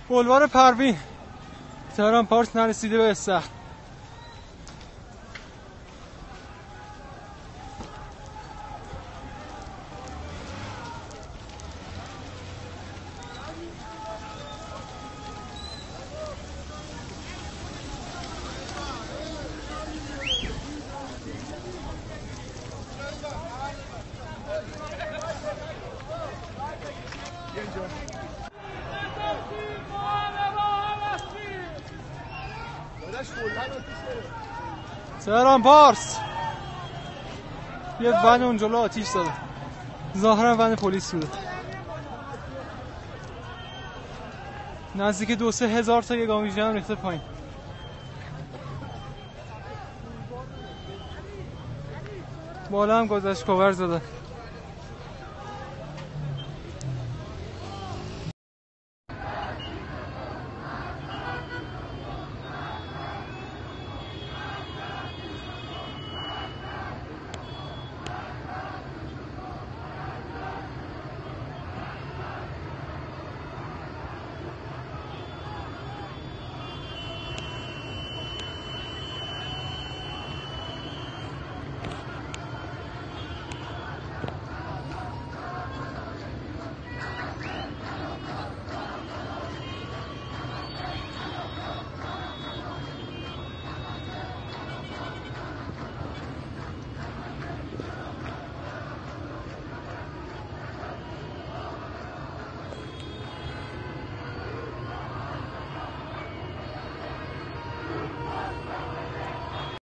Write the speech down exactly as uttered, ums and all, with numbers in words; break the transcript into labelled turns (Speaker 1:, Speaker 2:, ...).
Speaker 1: بلوار پروین تهران پارس نرسیده به استخر. تهران پارس یه ون اون جلو آتیش زده، ظاهرا ون پلیس بوده. نزدیک دو سه هزار تا یگان ویژه هم ریخته پایین. بالا هم گذشت کاور زده.